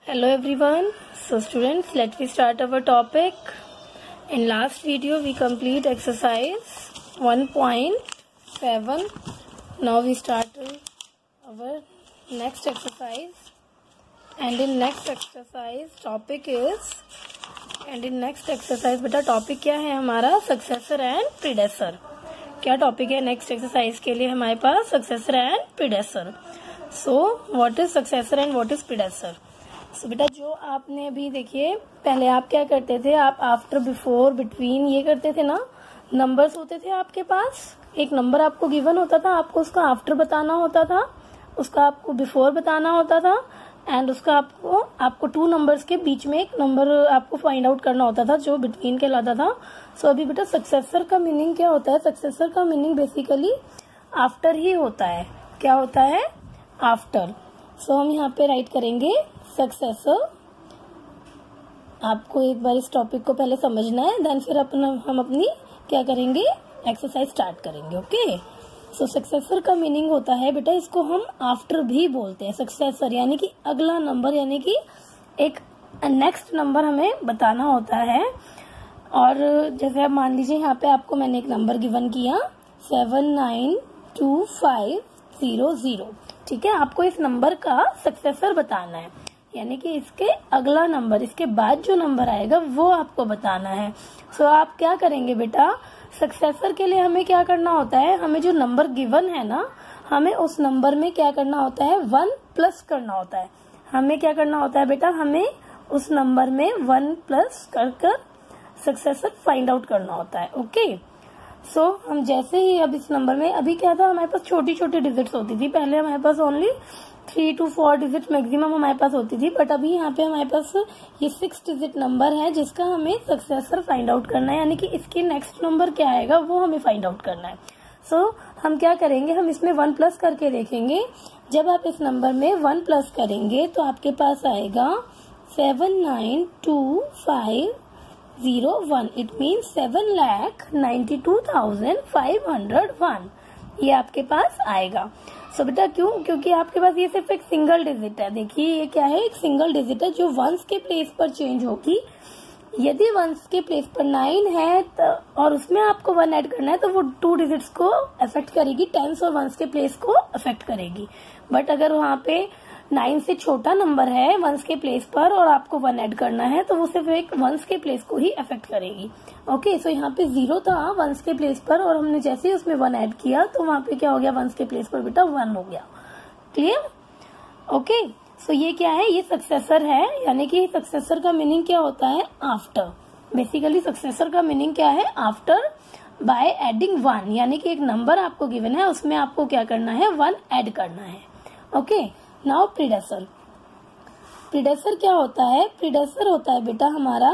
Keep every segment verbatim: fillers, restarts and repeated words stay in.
Hello everyone. So students, let me start our topic. In last video we complete exercise one point seven. Now we start our next exercise. And in next exercise topic is and in next exercise बेटा topic क्या है हमारा? Successor and predecessor. क्या topic है next exercise के लिए हमारे पास? Successor and predecessor. So what is successor and what is predecessor? So बेटा जो आपने अभी देखिए पहले आप क्या करते थे, आप आफ्टर बिफोर बिटवीन ये करते थे ना, नंबर्स होते थे आपके पास, एक नंबर आपको गिवन होता था, आपको उसका आफ्टर बताना होता था, उसका आपको बिफोर बताना होता था एंड उसका आपको आपको टू नंबर्स के बीच में एक नंबर आपको फाइंड आउट करना होता था जो बिटवीन कहलाता था. सो so, अभी बेटा सक्सेसर का मीनिंग क्या होता है? सक्सेसर का मीनिंग बेसिकली आफ्टर ही होता है. क्या होता है? आफ्टर. सो so, हम यहाँ पे राइट करेंगे सक्सेसर. आपको एक बार इस टॉपिक को पहले समझना है, देन फिर अपना हम अपनी क्या करेंगे, एक्सरसाइज स्टार्ट करेंगे. ओके. सो सक्सेसर का मीनिंग होता है बेटा, इसको हम आफ्टर भी बोलते हैं. सक्सेसर यानी कि अगला नंबर, यानी कि एक नेक्स्ट नंबर हमें बताना होता है. और जैसे आप मान लीजिए यहाँ पे आपको मैंने एक नंबर गिवन किया seven nine two five zero zero. ठीक है, आपको इस नंबर का सक्सेसर बताना है, यानी कि इसके अगला नंबर, इसके बाद जो नंबर आएगा वो आपको बताना है. सो so, आप क्या करेंगे बेटा, सक्सेसर के लिए हमें क्या करना होता है, हमें जो नंबर गिवन है ना, हमें उस नंबर में क्या करना होता है, वन प्लस करना होता है. हमें क्या करना होता है बेटा, हमें उस नंबर में वन प्लस कर कर सक्सेसर फाइंड आउट करना होता है. ओके. सो so, हम जैसे ही अब इस नंबर में, अभी क्या था हमारे पास छोटी छोटी डिजिट्स होती थी, पहले हमारे पास only three two four digit maximum हमारे पास होती थी, बट अभी यहाँ पे हमारे पास ये सिक्स डिजिट नंबर है जिसका हमें सक्सेसर फाइंड आउट करना है, यानी कि इसके नेक्स्ट नंबर क्या आएगा वो हमें फाइंड आउट करना है. सो so, हम क्या करेंगे, हम इसमें वन प्लस करके देखेंगे. जब आप इस नंबर में वन प्लस करेंगे तो आपके पास आएगा seven nine two five zero one. It means seven lakh ninety two thousand five hundred one. ये आपके पास आएगा. सो so, बेटा क्यों? क्योंकि आपके पास ये सिर्फ एक सिंगल डिजिट है. देखिए ये क्या है, एक सिंगल डिजिट है जो वंस के प्लेस पर चेंज होगी. यदि वंस के प्लेस पर नाइन है तो, और उसमें आपको वन ऐड करना है, तो वो टू डिजिट्स को अफेक्ट करेगी, टेंस और वंस के प्लेस को अफेक्ट करेगी. बट अगर वहां पे नाइन से छोटा नंबर है वंस के प्लेस पर और आपको वन ऐड करना है, तो वो सिर्फ एक वंस के प्लेस को ही अफेक्ट करेगी. ओके. सो यहाँ पे जीरो था वंस के प्लेस पर, और हमने जैसे ही उसमें वन ऐड किया तो वहां पे क्या हो गया, वंस के प्लेस पर बेटा वन हो गया. क्लियर? ओके. सो ये क्या है, ये सक्सेसर है, यानी कि सक्सेसर का मीनिंग क्या होता है, आफ्टर. बेसिकली सक्सेसर का मीनिंग क्या है, आफ्टर बाय एडिंग वन, यानी कि एक नंबर आपको गिवन है, उसमें आपको क्या करना है, वन ऐड करना है. ओके. Now predecessor. प्रीडेसर क्या होता है? प्रीडेसर होता है बेटा हमारा,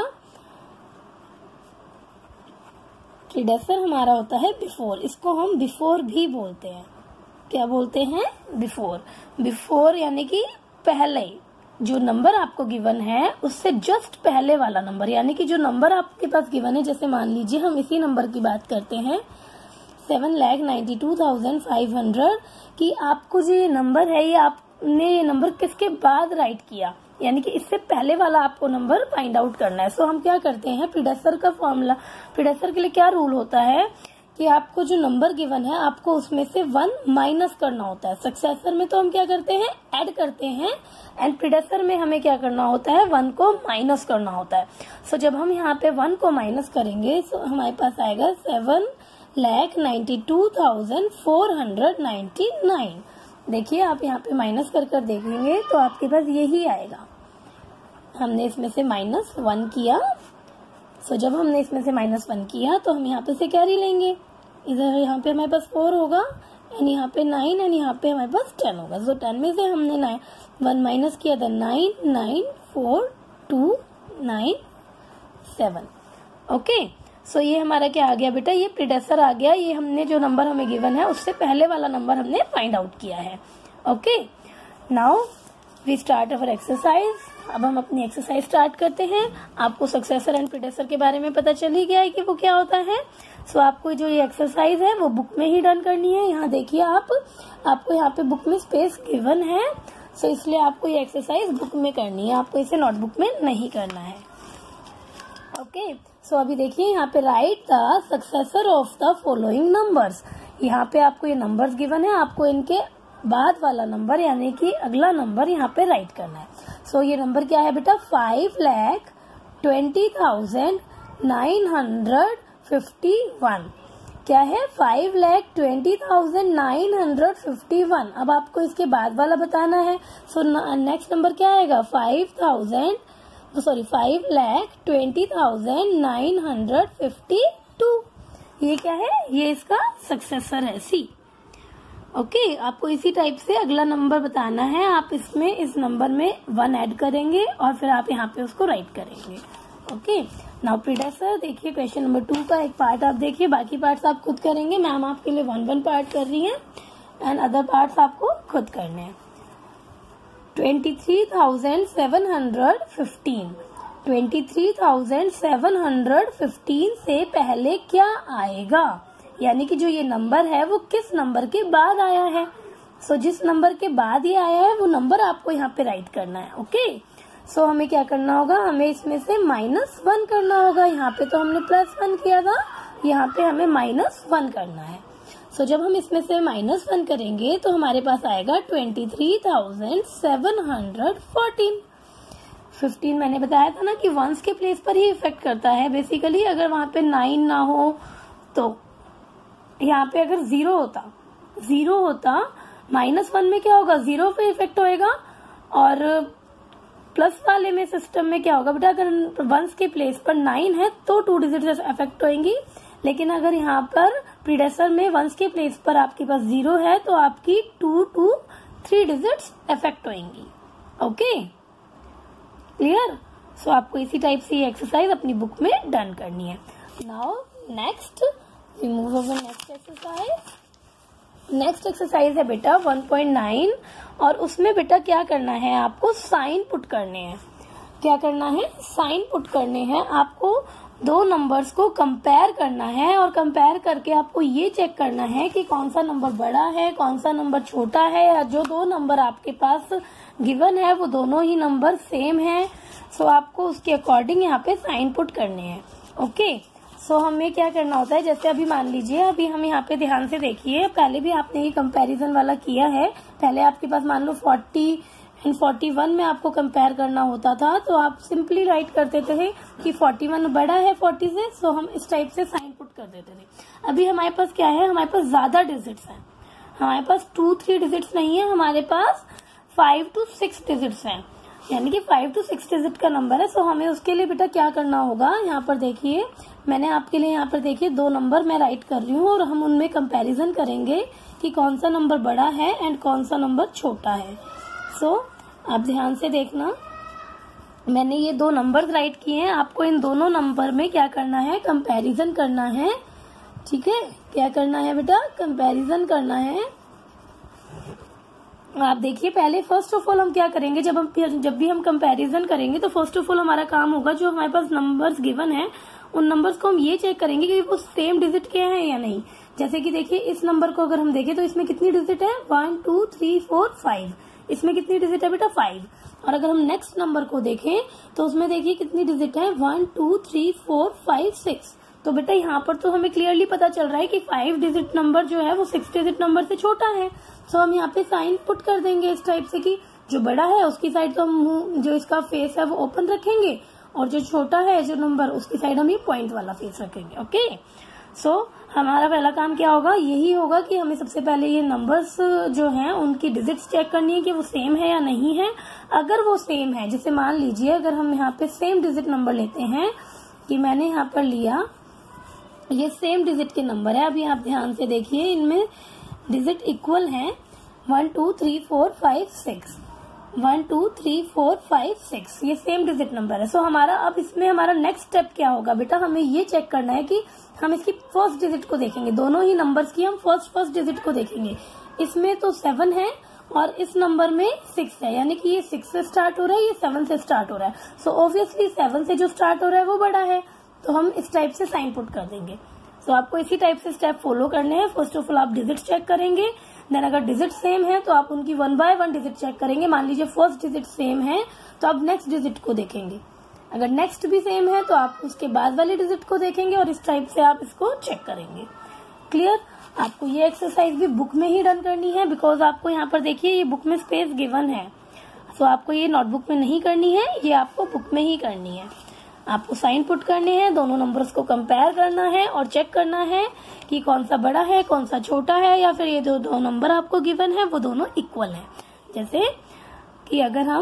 प्रीडेसर हमारा होता है बिफोर. इसको हम बिफोर भी बोलते हैं. क्या बोलते हैं? बिफोर. बिफोर यानी कि पहले जो नंबर आपको गिवन है उससे जस्ट पहले वाला नंबर, यानी कि जो नंबर आपके पास गिवन है, जैसे मान लीजिए हम इसी नंबर की बात करते हैं seven lakh ninety two thousand five hundred, कि आपको जो ये नंबर है, ये आपने ये नंबर किसके बाद राइट किया, यानी कि इससे पहले वाला आपको नंबर फाइंड आउट करना है. सो so, हम क्या करते हैं, प्रीडेसर का फॉर्मूला, प्रीडेसर के लिए क्या रूल होता है कि आपको जो नंबर गिवन है आपको उसमें से वन माइनस करना होता है. सक्सेसर में तो हम क्या करते हैं, ऐड करते हैं, एंड प्रीडेसर में हमें क्या करना होता है, वन को माइनस करना होता है. सो so, जब हम यहाँ पे वन को माइनस करेंगे तो हमारे पास आएगा seven lakh ninety two thousand four hundred ninety nine. देखिए आप यहाँ पे माइनस कर कर देखेंगे तो आपके पास यही आएगा. हमने इसमें से माइनस वन किया. सो so, जब हमने इसमें से माइनस वन किया तो हम यहाँ पे से कैरी लेंगे. इधर यहाँ पे हमारे पास फोर होगा एंड यहाँ पे नाइन एंड यहाँ पे हमारे पास टेन होगा. सो so, टेन में से हमने नाइन वन माइनस किया था, nine nine four two nine seven. Okay. So ये हमारा क्या आ गया बेटा, ये प्रीडेसर आ गया. ये हमने जो नंबर हमें गिवन है उससे पहले वाला नंबर हमने फाइंड आउट किया है. Okay. Now we start our exercise. अब हम अपनी एक्सरसाइज स्टार्ट करते हैं. आपको सक्सेसर एंड प्रीडेसर के बारे में पता चल ही गया है कि वो क्या होता है. सो so, आपको जो ये एक्सरसाइज है वो बुक में ही डन करनी है. यहाँ देखिए आप, आपको यहाँ पे बुक में स्पेस गिवन है. सो so, इसलिए आपको ये एक्सरसाइज बुक में करनी है, आपको इसे नोटबुक में नहीं करना है। ओके, सो अभी देखिए यहाँ पे write the successor of the following numbers. यहाँ पे आपको ये नंबर्स गिवन है, आपको इनके बाद वाला नंबर यानी कि अगला नंबर यहाँ पे राइट करना है। सो so, ये नंबर क्या है बेटा, five lakh twenty thousand nine hundred fifty one. क्या है, five lakh twenty thousand nine hundred fifty one. अब आपको इसके बाद वाला बताना है। सो नेक्स्ट नंबर क्या आएगा, five thousand sorry five lakh twenty thousand nine hundred fifty two. ये क्या है, ये इसका सक्सेसर है सी। ओके okay, आपको इसी टाइप से अगला नंबर बताना है। आप इसमें इस नंबर में वन ऐड करेंगे और फिर आप यहाँ पे उसको राइट करेंगे। ओके, नाउ प्रीडेसेसर देखिए क्वेश्चन नंबर टू का एक पार्ट आप देखिए, बाकी पार्ट्स आप खुद करेंगे। मैम आपके लिए वन वन पार्ट कर रही है एंड अदर पार्ट्स आपको खुद करने हैं। Twenty three thousand seven hundred fifteen twenty three thousand seven hundred fifteen से पहले क्या आएगा, यानी कि जो ये नंबर है वो किस नंबर के बाद आया है। सो so, जिस नंबर के बाद ये आया है वो नंबर आपको यहाँ पे राइट करना है। ओके, सो हमें क्या करना होगा, हमें इसमें से माइनस वन करना होगा। यहाँ पे तो हमने प्लस वन किया था, यहाँ पे हमें माइनस वन करना है। सो so, जब हम इसमें से माइनस वन करेंगे तो हमारे पास आएगा twenty three thousand seven hundred fourteen. Fifteen मैंने बताया था ना कि वंस के प्लेस पर ही इफेक्ट करता है बेसिकली। अगर वहां पे नाइन ना हो तो यहाँ पे अगर जीरो होता जीरो होता माइनस वन में क्या होगा, जीरो पे इफेक्ट होएगा। और प्लस वाले में सिस्टम में क्या होगा बेटा, अगर वंस के प्लेस पर नाइन है तो टू डिजिट इफेक्ट होंगी। लेकिन अगर यहाँ पर प्रीडेसेसर में वंस के प्लेस पर आपके पास जीरो है तो आपकी two two three digits effect होंगी। Okay, clear. सो आपको इसी टाइप से ये एक्सरसाइज अपनी बुक में डन करनी है। Now next remove over next exercise. Next exercise है बेटा वन पॉइंट नाइन और उसमें बेटा क्या करना है, आपको साइन पुट करने हैं। क्या करना है, साइन पुट करने हैं। आपको दो नंबर्स को कंपेयर करना है और कंपेयर करके आपको ये चेक करना है कि कौन सा नंबर बड़ा है कौन सा नंबर छोटा है, या जो दो नंबर आपके पास गिवन है वो दोनों ही नंबर सेम है। सो आपको उसके अकॉर्डिंग यहाँ पे साइन पुट करने हैं। ओके, सो so, हमें क्या करना होता है, जैसे अभी मान लीजिए अभी हम यहाँ पे ध्यान से देखिए, पहले भी आपने ये कंपैरिजन वाला किया है। पहले आपके पास मान लो फोर्टी एंड फोर्टी वन में आपको कंपेयर करना होता था तो आप सिंपली राइट कर देते थे कि फोर्टी वन बड़ा है फोर्टी से, सो हम इस टाइप से साइन पुट कर देते थे। अभी हमारे पास क्या है, हमारे पास ज्यादा डिजिट्स हैं, हमारे पास टू थ्री डिजिट्स नहीं है, हमारे पास फाइव टू सिक्स डिजिट्स हैं, यानी कि फाइव टू सिक्स डिजिट का नंबर है। सो हमें उसके लिए बेटा क्या करना होगा, यहाँ पर देखिए मैंने आपके लिए यहाँ पर देखिए दो नंबर मैं राइट कर रही हूँ और हम उनमें कंपैरिजन करेंगे कि कौन सा नंबर बड़ा है एंड कौन सा नंबर छोटा है। सो so, आप ध्यान से देखना, मैंने ये दो नंबर राइट किए हैं, आपको इन दोनों नंबर में क्या करना है, कंपैरिजन करना है। ठीक है, क्या करना है बेटा, कंपैरिजन करना है। आप देखिए पहले फर्स्ट ऑफ ऑल हम क्या करेंगे, जब हम जब भी हम कंपैरिजन करेंगे तो फर्स्ट ऑफ ऑल हमारा काम होगा जो हमारे पास नंबर्स गिवन है उन नंबर्स को हम ये चेक करेंगे कि वो सेम डिजिट के हैं या नहीं। जैसे कि देखिए इस नंबर को अगर हम देखें तो इसमें कितनी डिजिट है, one two three four five, इसमें कितनी डिजिट है बेटा, फाइव। और अगर हम नेक्स्ट नंबर को देखें तो उसमें देखिए कितनी डिजिट है, one two three four five six. तो बेटा यहाँ पर तो हमें क्लियरली पता चल रहा है कि फाइव डिजिट नंबर जो है वो सिक्स डिजिट नंबर से छोटा है। सो हम यहाँ पे साइन पुट कर देंगे इस टाइप से कि जो बड़ा है उसकी साइड तो हम जो इसका फेस है वो ओपन रखेंगे और जो छोटा है जो नंबर उसकी साइड हम ये पॉइंट वाला फेस रखेंगे। ओके, सो so, हमारा पहला काम क्या होगा, यही होगा कि हमें सबसे पहले ये नंबर्स जो हैं उनकी डिजिट्स चेक करनी है कि वो सेम है या नहीं है। अगर वो सेम है, जैसे मान लीजिए अगर हम यहाँ पे सेम डिजिट नंबर लेते हैं कि मैंने यहाँ पर लिया ये सेम डिजिट के नंबर है, अभी आप ध्यान से देखिए इनमें डिजिट इक्वल है, one two three four five six, one two three four five six, ये सेम डिजिट नंबर है। सो so, हमारा अब इसमें हमारा नेक्स्ट स्टेप क्या होगा बेटा, हमें ये चेक करना है कि हम इसकी फर्स्ट डिजिट को देखेंगे, दोनों ही नंबर्स की हम फर्स्ट फर्स्ट डिजिट को देखेंगे। इसमें तो सेवन है और इस नंबर में सिक्स है, यानी कि ये सिक्स से स्टार्ट हो रहा है, ये सेवन से स्टार्ट हो रहा है। सो ऑब्वियसली सेवन से जो स्टार्ट हो रहा है वो बड़ा है, तो हम इस टाइप से साइन पुट कर देंगे। सो so, आपको इसी टाइप से स्टेप फॉलो करने हैं। फर्स्ट ऑफ ऑल आप डिजिट चेक करेंगे, देन अगर डिजिट सेम है तो आप उनकी one by one digit check करेंगे। मान लीजिए फर्स्ट डिजिट सेम है तो आप नेक्स्ट डिजिट को देखेंगे, अगर नेक्स्ट भी सेम है तो आप उसके बाद वाले डिजिट को देखेंगे और इस टाइप से आप इसको चेक करेंगे। क्लियर? आपको ये एक्सरसाइज भी बुक में ही डन करनी है, बिकॉज आपको यहाँ पर देखिए ये बुक में स्पेस गिवन है, सो आपको ये नोटबुक में नहीं करनी है, ये आपको बुक में ही करनी है। आपको साइन पुट करने हैं, दोनों नंबर्स को कंपेयर करना है और चेक करना है कि कौन सा बड़ा है कौन सा छोटा है, या फिर ये जो दो नंबर आपको गिवन है वो दोनों इक्वल है। जैसे कि अगर हम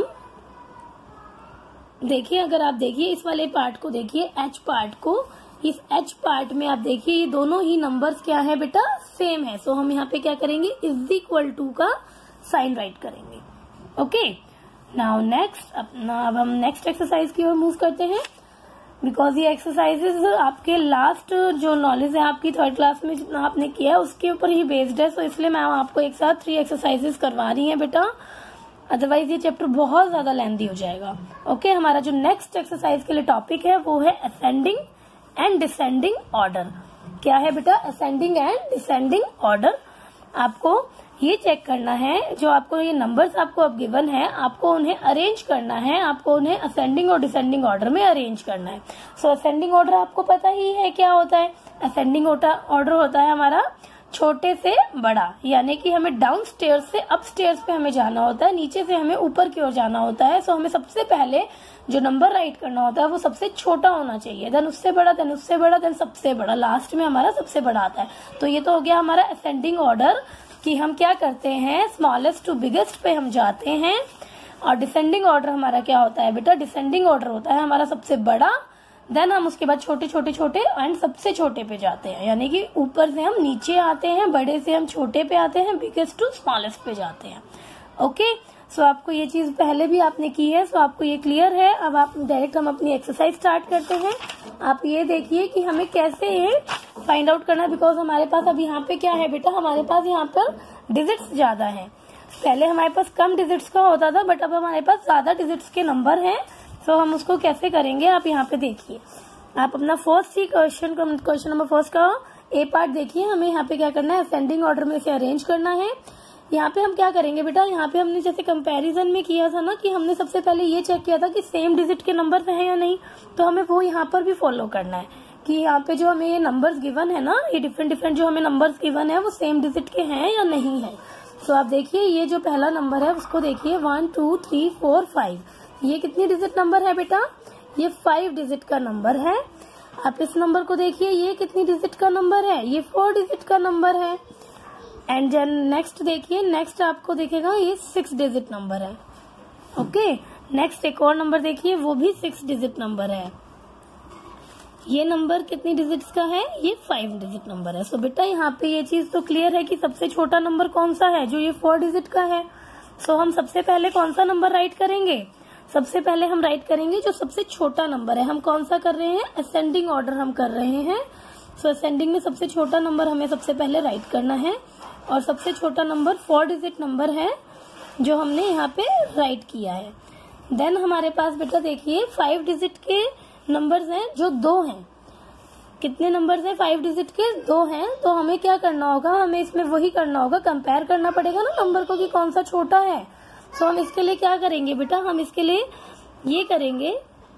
देखिए, अगर आप देखिए इस वाले पार्ट को देखिए, एच पार्ट को, इस एच पार्ट में आप देखिए ये दोनों ही नंबर्स क्या है बेटा, सेम है। सो हम यहाँ पे क्या करेंगे, इज इक्वल टू का साइन राइट करेंगे। ओके, नाउ नेक्स्ट अपना अब हम नेक्स्ट एक्सरसाइज की ओर मूव करते हैं, बिकॉज ये एक्सरसाइजेज आपके लास्ट जो नॉलेज है आपकी थर्ड क्लास में जितना आपने किया है उसके ऊपर ही बेस्ड है। सो इसलिए मैम आपको एक साथ थ्री एक्सरसाइजेज करवा रही हैं बेटा, अदरवाइज ये चैप्टर बहुत ज्यादा लेंथी हो जाएगा। ओके okay, हमारा जो नेक्स्ट एक्सरसाइज के लिए टॉपिक है वो है असेंडिंग एंड डिसेंडिंग ऑर्डर। क्या है बेटा, असेंडिंग एंड डिसेंडिंग ऑर्डर। आपको ये चेक करना है, जो आपको ये नंबर्स आपको अब गिवन है, आपको उन्हें अरेंज करना है, आपको उन्हें असेंडिंग और डिसेंडिंग ऑर्डर में अरेंज करना है। सो असेंडिंग ऑर्डर आपको पता ही है क्या होता है। असेंडिंग ऑर्डर होता है हमारा छोटे से बड़ा, यानी कि हमें डाउन स्टेयर्स से अप स्टेयर्स पे हमें जाना होता है, नीचे से हमें ऊपर की ओर जाना होता है। सो हमें सबसे पहले जो नंबर राइट करना होता है वो सबसे छोटा होना चाहिए, देन उससे बड़ा, देन उससे बड़ा, देन सबसे बड़ा, लास्ट में हमारा सबसे बड़ा आता है। तो ये तो हो गया हमारा असेंडिंग ऑर्डर कि हम क्या करते हैं, स्मॉलेस्ट टू बिगेस्ट पे हम जाते हैं। और डिसेंडिंग ऑर्डर हमारा क्या होता है बेटा, डिसेंडिंग ऑर्डर होता है हमारा सबसे बड़ा, देन हम उसके बाद छोटे छोटे छोटे एंड सबसे छोटे पे जाते हैं, यानी कि ऊपर से हम नीचे आते हैं, बड़े से हम छोटे पे आते हैं, बिगेस्ट टू स्मॉलेस्ट पे जाते हैं। ओके, सो आपको ये चीज पहले भी आपने की है, सो आपको ये क्लियर है। अब आप डायरेक्ट हम अपनी एक्सरसाइज स्टार्ट करते हैं। आप ये देखिए कि हमें कैसे ये फाइंड आउट करना है, बिकॉज हमारे पास अब यहाँ पे क्या है बेटा, हमारे पास यहाँ पर डिजिट्स ज्यादा हैं। पहले हमारे पास कम डिजिट्स का होता था, बट अब हमारे पास ज्यादा डिजिट्स के नंबर हैं। तो हम उसको कैसे करेंगे, आप यहाँ पे देखिए। आप अपना फर्स्ट ही क्वेश्चन क्वेश्चन नंबर फर्स्ट का ए पार्ट देखिए। हमें यहाँ पे क्या करना है, असेंडिंग ऑर्डर में इसे अरेंज करना है। यहाँ पे हम क्या करेंगे बेटा, यहाँ पे हमने जैसे कंपैरिजन में किया था ना, कि हमने सबसे पहले ये चेक किया था कि सेम डिजिट के नंबर हैं या नहीं, तो हमें वो यहाँ पर भी फॉलो करना है कि यहाँ पे जो हमें ये नंबर्स गिवन है ना, ये डिफरेंट डिफरेंट जो हमें नंबर्स गिवन है वो सेम डिजिट के हैं या नहीं है। तो आप देखिए ये जो पहला नंबर है उसको देखिए, one two three four five, ये कितनी डिजिट नंबर है बेटा, ये फाइव डिजिट का नंबर है। आप इस नंबर को देखिए, ये कितनी डिजिट का नंबर है, ये फोर डिजिट का नंबर है। एंड देन नेक्स्ट देखिए, नेक्स्ट आपको देखेगा ये सिक्स डिजिट नंबर है। ओके, नेक्स्ट एक और नंबर देखिए, वो भी सिक्स डिजिट नंबर है। ये नंबर कितनी डिजिट्स का है, ये फाइव डिजिट नंबर है। सो बेटा यहाँ पे ये चीज तो क्लियर है कि सबसे छोटा नंबर कौन सा है, जो ये फोर डिजिट का है। सो हम सबसे पहले कौन सा नंबर राइट करेंगे, सबसे पहले हम राइट करेंगे जो सबसे छोटा नंबर है। हम कौन सा कर रहे हैं, असेंडिंग ऑर्डर हम कर रहे हैं। सो असेंडिंग में सबसे छोटा नंबर हमें सबसे पहले राइट करना है, और सबसे छोटा नंबर फोर डिजिट नंबर है जो हमने यहाँ पे राइट किया है। देन हमारे पास बेटा देखिए फाइव डिजिट के नंबर्स हैं जो दो हैं। कितने नंबर्स हैं, फाइव डिजिट के दो हैं। तो हमें क्या करना होगा, हमें इसमें वही करना होगा, कंपेयर करना पड़ेगा ना नंबर को कि कौन सा छोटा है। तो हम इसके लिए क्या करेंगे बेटा, हम इसके लिए ये करेंगे,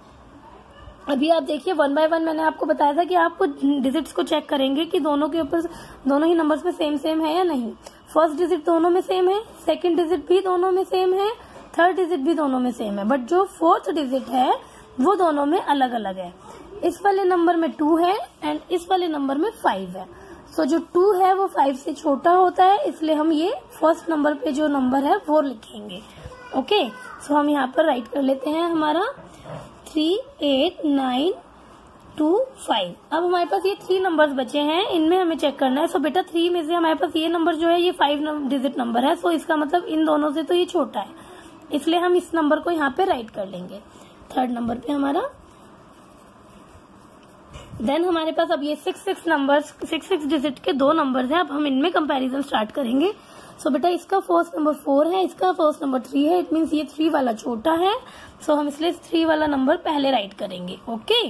अभी आप देखिए वन बाय वन मैंने आपको बताया था कि आपको डिजिट्स को चेक करेंगे कि दोनों के ऊपर दोनों ही नंबर्स में सेम सेम है या नहीं। फर्स्ट डिजिट दोनों में सेम है, सेकंड डिजिट भी दोनों में सेम है, थर्ड डिजिट भी दोनों में सेम है, बट जो फोर्थ डिजिट है वो दोनों में अलग अलग है। इस वाले नंबर में टू है एंड इस वाले नंबर में फाइव है। सो so, जो टू है वो फाइव से छोटा होता है, इसलिए हम ये फर्स्ट नंबर पे जो नंबर है वो लिखेंगे। ओके, सो हम यहाँ पर राइट कर लेते हैं हमारा three eight nine two five. अब हमारे पास ये थ्री नंबर्स बचे हैं, इनमें हमें चेक करना है। सो so, बेटा थ्री में से हमारे पास ये नंबर जो है ये फाइव डिजिट नंबर है। सो so, इसका मतलब इन दोनों से तो ये छोटा है, इसलिए हम इस नंबर को यहाँ पे राइट कर लेंगे थर्ड नंबर पे हमारा। देन हमारे पास अब ये six six numbers six six digit के दो नंबर्स हैं। अब हम इनमें कंपैरिजन स्टार्ट करेंगे। सो so, बेटा इसका फर्स्ट नंबर फोर है, इसका फर्स्ट नंबर थ्री है, इट मीन्स ये थ्री वाला छोटा है। सो so, हम इसलिए थ्री वाला नंबर पहले राइट करेंगे। ओके,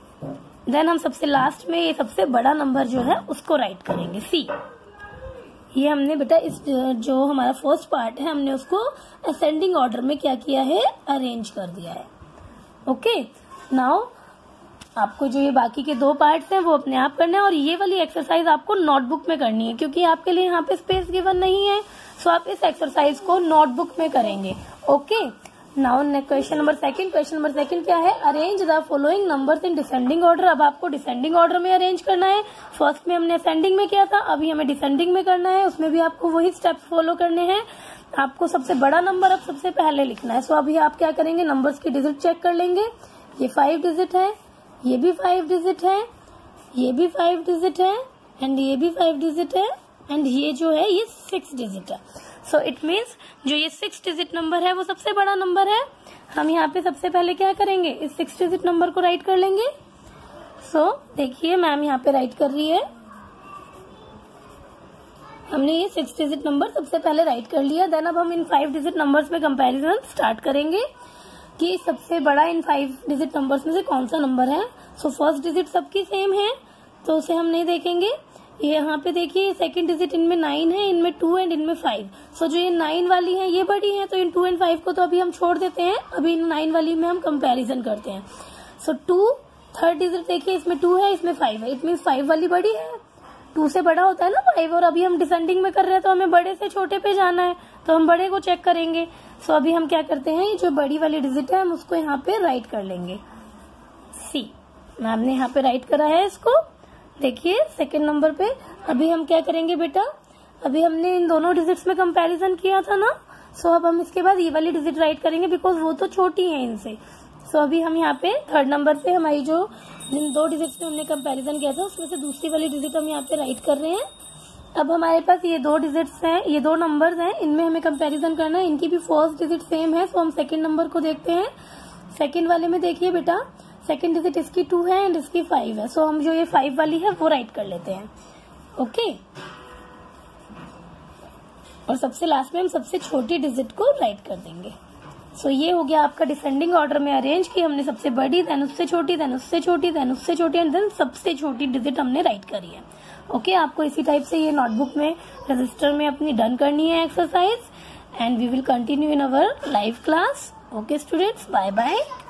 देन हम सबसे लास्ट में ये सबसे बड़ा नंबर जो है उसको राइट करेंगे, सी। ये हमने बेटा इस जो हमारा फर्स्ट पार्ट है हमने उसको असेंडिंग ऑर्डर में क्या किया है, अरेंज कर दिया है। ओके, नाउ आपको जो ये बाकी के दो पार्ट्स हैं वो अपने आप करना है, और ये वाली एक्सरसाइज आपको नोटबुक में करनी है क्योंकि आपके लिए यहाँ पे स्पेस गिवन नहीं है। सो आप इस एक्सरसाइज को नोटबुक में करेंगे। Okay, now question number second question number second क्या है, arrange the following numbers in descending order. अब आपको डिसेंडिंग ऑर्डर में अरेंज करना है। फर्स्ट में हमने असेंडिंग में किया था, अभी हमें डिसेंडिंग में करना है। उसमें भी आपको वही स्टेप्स फॉलो करने हैं। आपको सबसे बड़ा नंबर अब सबसे पहले लिखना है। सो अभी आप क्या करेंगे, नंबर्स की डिजिट चेक कर लेंगे। ये फाइव डिजिट है, ये भी फाइव डिजिट है, ये भी फाइव डिजिट है, एंड ये भी फाइव डिजिट है, एंड ये जो है ये सिक्स डिजिट है। सो इट मीन्स जो ये सिक्स डिजिट नंबर है वो सबसे बड़ा नंबर है। हम यहाँ पे सबसे पहले क्या करेंगे, इस सिक्स डिजिट नंबर को राइट कर लेंगे। सो so, देखिए मैम यहाँ पे राइट कर रही है। हमने ये सिक्स डिजिट नंबर सबसे पहले राइट कर लिया। देन अब हम इन फाइव डिजिट नंबर्स में कंपैरिजन स्टार्ट करेंगे कि सबसे बड़ा इन फाइव डिजिट नंबर्स में से कौन सा नंबर है। सो फर्स्ट डिजिट सबकी सेम है तो उसे हम नहीं देखेंगे। ये यहाँ पे देखिए सेकंड डिजिट इनमें नाइन है, इनमें टू एंड इनमें फाइव। सो जो ये नाइन वाली है ये बड़ी है, तो इन टू एंड फाइव को तो अभी हम छोड़ देते हैं। अभी इन नाइन वाली में हम कंपैरिजन करते हैं। सो टू थर्ड डिजिट देखिए, इसमें टू है, इसमें फाइव है। इट मीन फाइव वाली बड़ी है, टू से बड़ा होता है ना फाइव, और अभी हम डिसेंडिंग में कर रहे हैं तो हमें बड़े से छोटे पे जाना है, तो हम बड़े को चेक करेंगे। सो अभी हम क्या करते हैं, ये जो बड़ी वाली डिजिट है हम उसको यहाँ पे राइट कर लेंगे। सी मैम ने यहाँ पे राइट करा है इसको। देखिए सेकंड नंबर पे अभी हम क्या करेंगे बेटा, अभी हमने इन दोनों डिजिट्स में कंपैरिजन किया था ना। सो अब हम इसके बाद ये वाली डिजिट राइट करेंगे बिकॉज वो तो छोटी है इनसे। सो अभी हम यहाँ पे थर्ड नंबर पे हमारी जो जिन दो डिजिट्स में हमने कंपैरिजन किया था उसमें से दूसरी वाली डिजिट हम यहाँ पे राइट कर रहे हैं। अब हमारे पास ये दो डिजिट्स हैं, ये दो नंबर्स हैं, इनमें हमें कंपैरिजन करना है। इनकी भी फर्स्ट डिजिट सेम है, सो हम सेकंड नंबर को देखते हैं। सेकंड वाले में देखिए बेटा, सेकंड डिजिट इसकी टू है एंड इसकी फाइव है। सो हम जो ये फाइव वाली है वो राइट कर लेते हैं। ओके, और सबसे लास्ट में हम सबसे छोटी डिजिट को राइट कर देंगे। सो so, ये हो गया आपका डिसेंडिंग ऑर्डर में अरेंज कि हमने सबसे बड़ी, देन उससे छोटी, देन उससे छोटी, देन उससे छोटी, एंड देन सबसे छोटी डिजिट हमने राइट करी है। ओके okay, आपको इसी टाइप से ये नोटबुक में रजिस्टर में अपनी डन करनी है exercise, and we will continue in our live class. Okay students, bye bye.